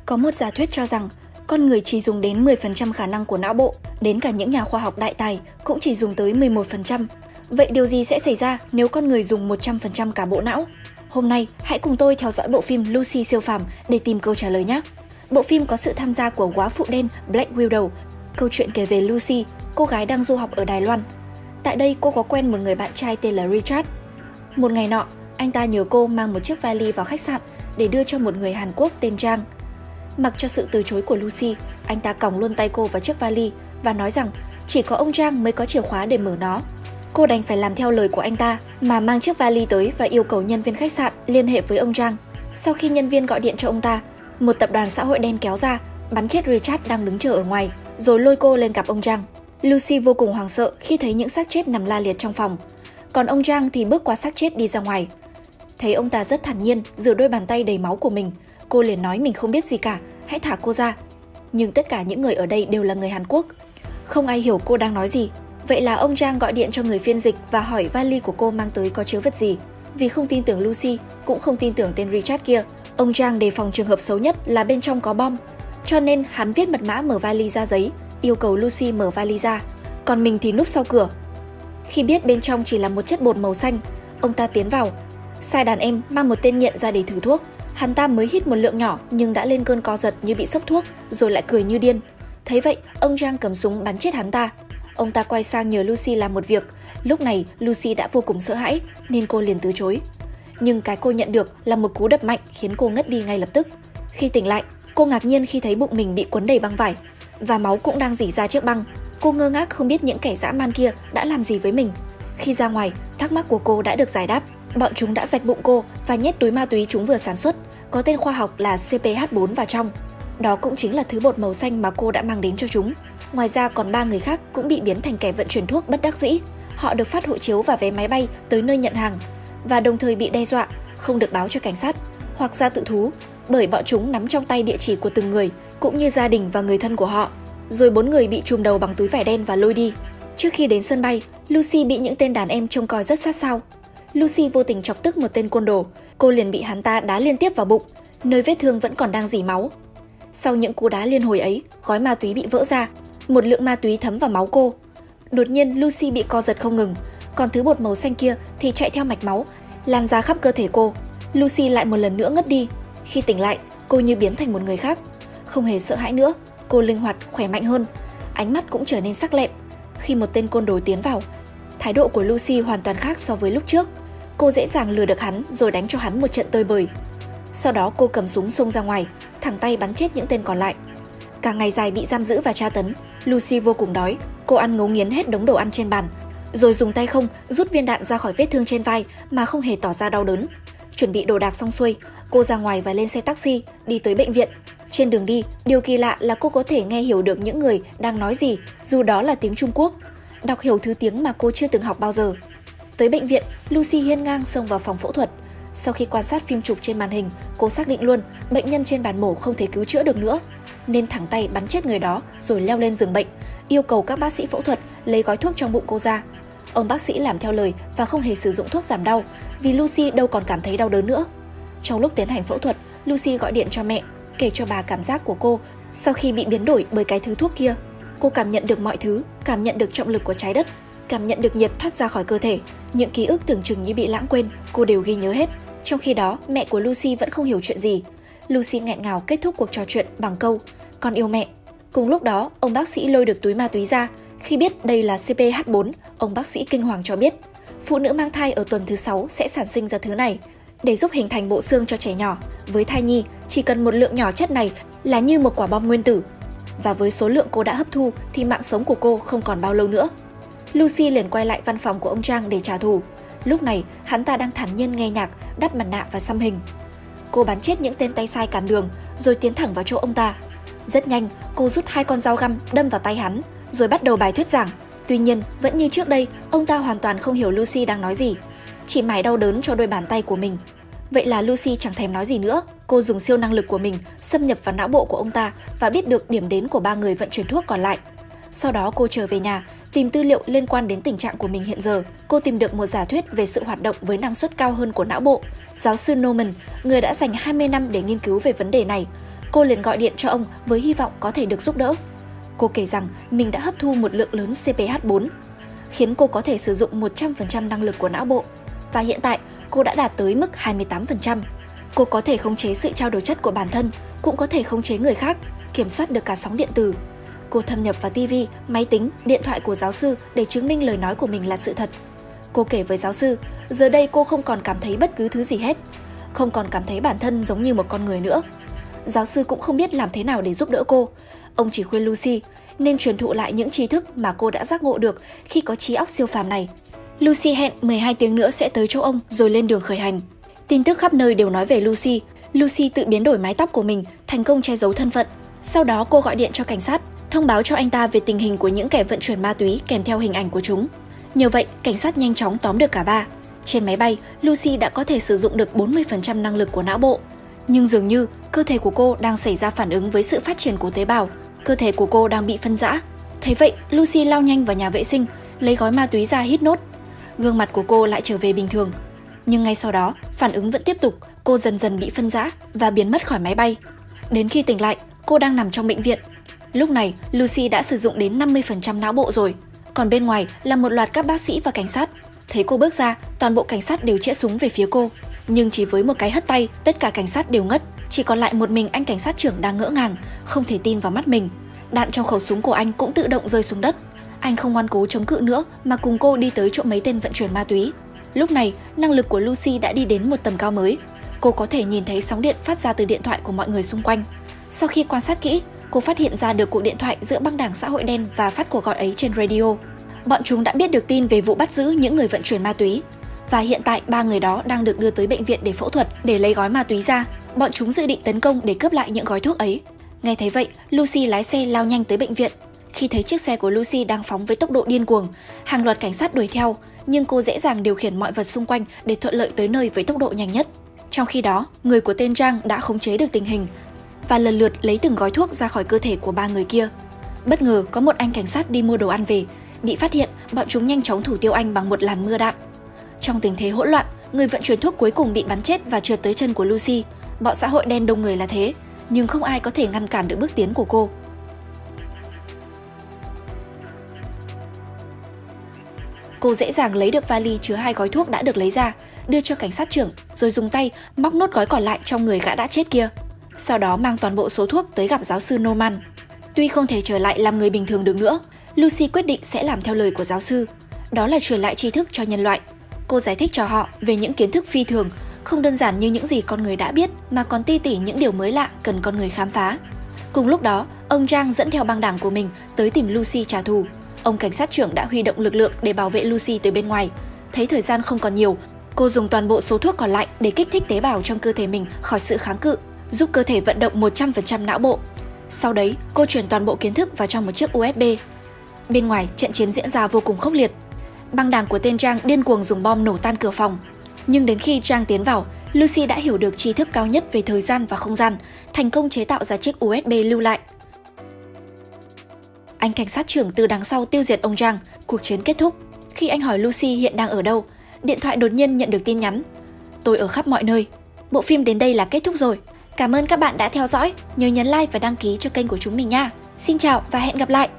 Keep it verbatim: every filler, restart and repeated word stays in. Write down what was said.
Có một giả thuyết cho rằng con người chỉ dùng đến mười phần trăm khả năng của não bộ, đến cả những nhà khoa học đại tài cũng chỉ dùng tới mười một phần trăm. Vậy điều gì sẽ xảy ra nếu con người dùng một trăm phần trăm cả bộ não? Hôm nay, hãy cùng tôi theo dõi bộ phim Lucy siêu phàm để tìm câu trả lời nhé! Bộ phim có sự tham gia của góa phụ đen Black Widow. Câu chuyện kể về Lucy, cô gái đang du học ở Đài Loan. Tại đây, cô có quen một người bạn trai tên là Richard. Một ngày nọ, anh ta nhờ cô mang một chiếc vali vào khách sạn để đưa cho một người Hàn Quốc tên Trang. Mặc cho sự từ chối của Lucy, anh ta còng luôn tay cô vào chiếc vali và nói rằng chỉ có ông Trang mới có chìa khóa để mở nó. Cô đành phải làm theo lời của anh ta mà mang chiếc vali tới và yêu cầu nhân viên khách sạn liên hệ với ông Trang. Sau khi nhân viên gọi điện cho ông ta, một tập đoàn xã hội đen kéo ra, bắn chết Richard đang đứng chờ ở ngoài, rồi lôi cô lên gặp ông Trang. Lucy vô cùng hoảng sợ khi thấy những xác chết nằm la liệt trong phòng. Còn ông Trang thì bước qua xác chết đi ra ngoài. Thấy ông ta rất thản nhiên rửa đôi bàn tay đầy máu của mình, cô liền nói mình không biết gì cả, hãy thả cô ra. Nhưng tất cả những người ở đây đều là người Hàn Quốc. Không ai hiểu cô đang nói gì. Vậy là ông Trang gọi điện cho người phiên dịch và hỏi vali của cô mang tới có chứa vật gì. Vì không tin tưởng Lucy, cũng không tin tưởng tên Richard kia, ông Trang đề phòng trường hợp xấu nhất là bên trong có bom. Cho nên hắn viết mật mã mở vali ra giấy, yêu cầu Lucy mở vali ra, còn mình thì núp sau cửa. Khi biết bên trong chỉ là một chất bột màu xanh, ông ta tiến vào, sai đàn em mang một tên nghiện ra để thử thuốc. Hắn ta mới hít một lượng nhỏ nhưng đã lên cơn co giật như bị sốc thuốc, rồi lại cười như điên. Thấy vậy, ông Trang cầm súng bắn chết hắn ta. Ông ta quay sang nhờ Lucy làm một việc. Lúc này Lucy đã vô cùng sợ hãi nên cô liền từ chối. Nhưng cái cô nhận được là một cú đập mạnh khiến cô ngất đi ngay lập tức. Khi tỉnh lại, cô ngạc nhiên khi thấy bụng mình bị cuốn đầy băng vải và máu cũng đang rỉ ra trước băng. Cô ngơ ngác không biết những kẻ dã man kia đã làm gì với mình. Khi ra ngoài, thắc mắc của cô đã được giải đáp. Bọn chúng đã rạch bụng cô và nhét túi ma túy chúng vừa sản xuất, có tên khoa học là C P H bốn vào trong. Đó cũng chính là thứ bột màu xanh mà cô đã mang đến cho chúng. Ngoài ra còn ba người khác cũng bị biến thành kẻ vận chuyển thuốc bất đắc dĩ. Họ được phát hộ chiếu và vé máy bay tới nơi nhận hàng và đồng thời bị đe dọa không được báo cho cảnh sát hoặc ra tự thú, bởi bọn chúng nắm trong tay địa chỉ của từng người cũng như gia đình và người thân của họ. Rồi bốn người bị trùm đầu bằng túi vải đen và lôi đi. Trước khi đến sân bay, Lucy bị những tên đàn em trông coi rất sát sao. Lucy vô tình chọc tức một tên côn đồ, cô liền bị hắn ta đá liên tiếp vào bụng, nơi vết thương vẫn còn đang rỉ máu. Sau những cú đá liên hồi ấy, gói ma túy bị vỡ ra, một lượng ma túy thấm vào máu cô. Đột nhiên Lucy bị co giật không ngừng, còn thứ bột màu xanh kia thì chạy theo mạch máu, lan ra khắp cơ thể cô. Lucy lại một lần nữa ngất đi. Khi tỉnh lại, cô như biến thành một người khác, không hề sợ hãi nữa. Cô linh hoạt, khỏe mạnh hơn, ánh mắt cũng trở nên sắc lẹm. Khi một tên côn đồ tiến vào, thái độ của Lucy hoàn toàn khác so với lúc trước. Cô dễ dàng lừa được hắn rồi đánh cho hắn một trận tơi bời. Sau đó cô cầm súng xông ra ngoài, thẳng tay bắn chết những tên còn lại. Cả ngày dài bị giam giữ và tra tấn, Lucy vô cùng đói. Cô ăn ngấu nghiến hết đống đồ ăn trên bàn, rồi dùng tay không rút viên đạn ra khỏi vết thương trên vai mà không hề tỏ ra đau đớn. Chuẩn bị đồ đạc xong xuôi, cô ra ngoài và lên xe taxi đi tới bệnh viện. Trên đường đi, điều kỳ lạ là cô có thể nghe hiểu được những người đang nói gì, dù đó là tiếng Trung Quốc, đọc hiểu thứ tiếng mà cô chưa từng học bao giờ. Tới bệnh viện, Lucy hiên ngang xông vào phòng phẫu thuật. Sau khi quan sát phim chụp trên màn hình, cô xác định luôn bệnh nhân trên bàn mổ không thể cứu chữa được nữa, nên thẳng tay bắn chết người đó rồi leo lên giường bệnh, yêu cầu các bác sĩ phẫu thuật lấy gói thuốc trong bụng cô ra. Ông bác sĩ làm theo lời và không hề sử dụng thuốc giảm đau vì Lucy đâu còn cảm thấy đau đớn nữa. Trong lúc tiến hành phẫu thuật, Lucy gọi điện cho mẹ, kể cho bà cảm giác của cô sau khi bị biến đổi bởi cái thứ thuốc kia. Cô cảm nhận được mọi thứ, cảm nhận được trọng lực của trái đất, cảm nhận được nhiệt thoát ra khỏi cơ thể. Những ký ức tưởng chừng như bị lãng quên, cô đều ghi nhớ hết. Trong khi đó, mẹ của Lucy vẫn không hiểu chuyện gì. Lucy nghẹn ngào kết thúc cuộc trò chuyện bằng câu "Con yêu mẹ". Cùng lúc đó, ông bác sĩ lôi được túi ma túy ra. Khi biết đây là C P H bốn, ông bác sĩ kinh hoàng cho biết phụ nữ mang thai ở tuần thứ sáu sẽ sản sinh ra thứ này để giúp hình thành bộ xương cho trẻ nhỏ. Với thai nhi, chỉ cần một lượng nhỏ chất này là như một quả bom nguyên tử. Và với số lượng cô đã hấp thu thì mạng sống của cô không còn bao lâu nữa. Lucy liền quay lại văn phòng của ông Trang để trả thù. Lúc này, hắn ta đang thản nhiên nghe nhạc, đắp mặt nạ và xăm hình. Cô bắn chết những tên tay sai cản đường, rồi tiến thẳng vào chỗ ông ta. Rất nhanh, cô rút hai con dao găm đâm vào tay hắn, rồi bắt đầu bài thuyết giảng. Tuy nhiên, vẫn như trước đây, ông ta hoàn toàn không hiểu Lucy đang nói gì, chỉ mải đau đớn cho đôi bàn tay của mình. Vậy là Lucy chẳng thèm nói gì nữa. Cô dùng siêu năng lực của mình xâm nhập vào não bộ của ông ta và biết được điểm đến của ba người vận chuyển thuốc còn lại. Sau đó cô trở về nhà, tìm tư liệu liên quan đến tình trạng của mình hiện giờ. Cô tìm được một giả thuyết về sự hoạt động với năng suất cao hơn của não bộ. Giáo sư Norman, người đã dành hai mươi năm để nghiên cứu về vấn đề này, Cô liền gọi điện cho ông với hy vọng có thể được giúp đỡ. Cô kể rằng mình đã hấp thu một lượng lớn C P H bốn, khiến cô có thể sử dụng một trăm phần trăm năng lực của não bộ. Và hiện tại, cô đã đạt tới mức hai mươi tám phần trăm. Cô có thể khống chế sự trao đổi chất của bản thân, cũng có thể khống chế người khác, kiểm soát được cả sóng điện từ. Cô thâm nhập vào ti vi, máy tính, điện thoại của giáo sư để chứng minh lời nói của mình là sự thật. Cô kể với giáo sư, giờ đây cô không còn cảm thấy bất cứ thứ gì hết, không còn cảm thấy bản thân giống như một con người nữa. Giáo sư cũng không biết làm thế nào để giúp đỡ cô. Ông chỉ khuyên Lucy nên truyền thụ lại những tri thức mà cô đã giác ngộ được khi có trí óc siêu phàm này. Lucy hẹn mười hai tiếng nữa sẽ tới chỗ ông rồi lên đường khởi hành. Tin tức khắp nơi đều nói về Lucy. Lucy tự biến đổi mái tóc của mình, thành công che giấu thân phận. Sau đó cô gọi điện cho cảnh sát, thông báo cho anh ta về tình hình của những kẻ vận chuyển ma túy kèm theo hình ảnh của chúng. Nhờ vậy, cảnh sát nhanh chóng tóm được cả ba. Trên máy bay, Lucy đã có thể sử dụng được bốn mươi phần trăm năng lực của não bộ. Nhưng dường như cơ thể của cô đang xảy ra phản ứng với sự phát triển của tế bào. Cơ thể của cô đang bị phân rã. Thấy vậy, Lucy lao nhanh vào nhà vệ sinh, lấy gói ma túy ra hít nốt. Gương mặt của cô lại trở về bình thường. Nhưng ngay sau đó, phản ứng vẫn tiếp tục, cô dần dần bị phân rã và biến mất khỏi máy bay. Đến khi tỉnh lại, cô đang nằm trong bệnh viện. Lúc này, Lucy đã sử dụng đến năm mươi phần trăm não bộ rồi. Còn bên ngoài là một loạt các bác sĩ và cảnh sát. Thấy cô bước ra, toàn bộ cảnh sát đều chĩa súng về phía cô. Nhưng chỉ với một cái hất tay, tất cả cảnh sát đều ngất. Chỉ còn lại một mình anh cảnh sát trưởng đang ngỡ ngàng, không thể tin vào mắt mình. Đạn trong khẩu súng của anh cũng tự động rơi xuống đất. Anh không ngoan cố chống cự nữa mà cùng cô đi tới chỗ mấy tên vận chuyển ma túy. Lúc này, năng lực của Lucy đã đi đến một tầm cao mới. Cô có thể nhìn thấy sóng điện phát ra từ điện thoại của mọi người xung quanh. Sau khi quan sát kỹ, cô phát hiện ra được cuộc điện thoại giữa băng đảng xã hội đen và phát cuộc gọi ấy trên radio. Bọn chúng đã biết được tin về vụ bắt giữ những người vận chuyển ma túy. Và hiện tại ba người đó đang được đưa tới bệnh viện để phẫu thuật để lấy gói ma túy ra. Bọn chúng dự định tấn công để cướp lại những gói thuốc ấy. Nghe thấy vậy, Lucy lái xe lao nhanh tới bệnh viện. Khi thấy chiếc xe của Lucy đang phóng với tốc độ điên cuồng, hàng loạt cảnh sát đuổi theo, nhưng cô dễ dàng điều khiển mọi vật xung quanh để thuận lợi tới nơi với tốc độ nhanh nhất. Trong khi đó, người của tên Zhang đã khống chế được tình hình và lần lượt lấy từng gói thuốc ra khỏi cơ thể của ba người kia. Bất ngờ có một anh cảnh sát đi mua đồ ăn về, bị phát hiện, bọn chúng nhanh chóng thủ tiêu anh bằng một làn mưa đạn. Trong tình thế hỗn loạn, người vận chuyển thuốc cuối cùng bị bắn chết và trượt tới chân của Lucy. Bọn xã hội đen đông người là thế, nhưng không ai có thể ngăn cản được bước tiến của cô. Cô dễ dàng lấy được vali chứa hai gói thuốc đã được lấy ra, đưa cho cảnh sát trưởng, rồi dùng tay móc nốt gói còn lại trong người gã đã chết kia. Sau đó mang toàn bộ số thuốc tới gặp giáo sư Norman. Tuy không thể trở lại làm người bình thường được nữa, Lucy quyết định sẽ làm theo lời của giáo sư. Đó là truyền lại tri thức cho nhân loại. Cô giải thích cho họ về những kiến thức phi thường, không đơn giản như những gì con người đã biết, mà còn ti tỉ những điều mới lạ cần con người khám phá. Cùng lúc đó, ông Zhang dẫn theo băng đảng của mình tới tìm Lucy trả thù. Ông cảnh sát trưởng đã huy động lực lượng để bảo vệ Lucy từ bên ngoài. Thấy thời gian không còn nhiều, cô dùng toàn bộ số thuốc còn lại để kích thích tế bào trong cơ thể mình khỏi sự kháng cự, giúp cơ thể vận động một trăm phần trăm não bộ. Sau đấy, cô chuyển toàn bộ kiến thức vào trong một chiếc u ét bê. Bên ngoài, trận chiến diễn ra vô cùng khốc liệt. Băng đảng của tên Zhang điên cuồng dùng bom nổ tan cửa phòng. Nhưng đến khi Zhang tiến vào, Lucy đã hiểu được tri thức cao nhất về thời gian và không gian, thành công chế tạo ra chiếc u ét bê lưu lại. Anh cảnh sát trưởng từ đằng sau tiêu diệt ông Zhang, cuộc chiến kết thúc. Khi anh hỏi Lucy hiện đang ở đâu, điện thoại đột nhiên nhận được tin nhắn. Tôi ở khắp mọi nơi. Bộ phim đến đây là kết thúc rồi. Cảm ơn các bạn đã theo dõi, nhớ nhấn like và đăng ký cho kênh của chúng mình nha. Xin chào và hẹn gặp lại!